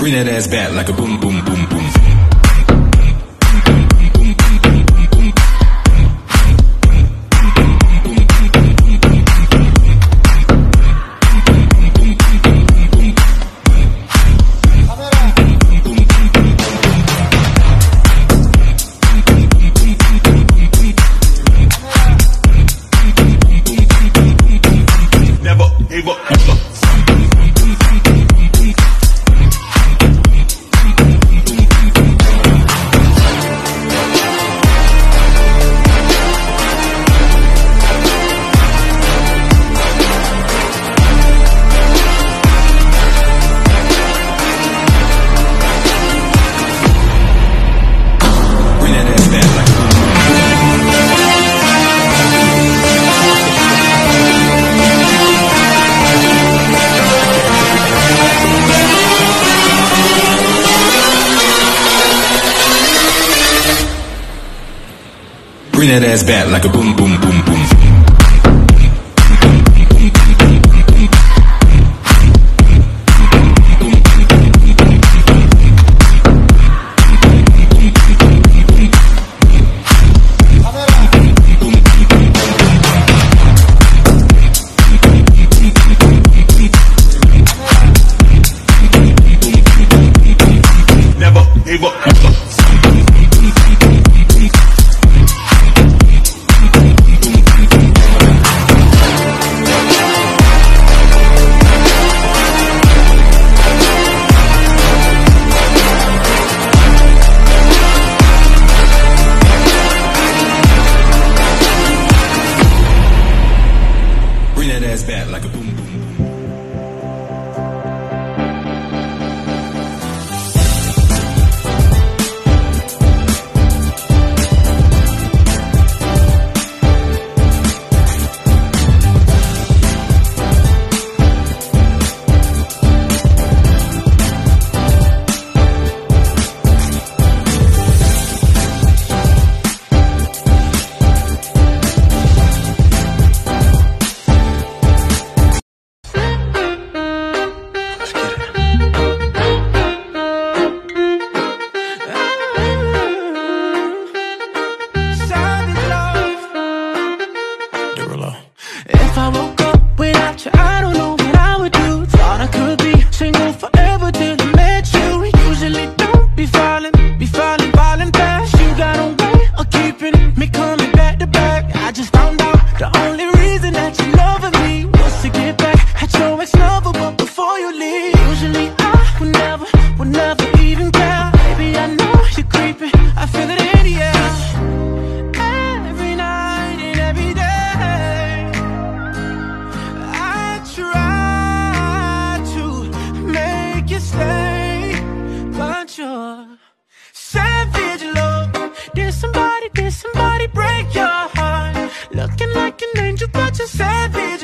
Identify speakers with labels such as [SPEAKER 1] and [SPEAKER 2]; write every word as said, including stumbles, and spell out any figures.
[SPEAKER 1] Bring that ass back like a boom, boom, boom, boom. Bring that ass back like a boom, boom, boom, boom. Never gave up. Bring that ass back like a boom, boom, boom.
[SPEAKER 2] If I woke up without you, I don't know what I would do. Thought I could be single forever till I met you. Usually don't be falling, be falling, falling fast. You got a way of keeping me coming back to back. I just found out the only reason that you loving me was to get back at your ex-lover, but before you leave. Usually I would never, would never even care. Baby, I know you're creeping, I feel it in the air. Every night and every day stay, but you're savage love. Did somebody, did somebody break your heart? Looking like an angel, but you're savage.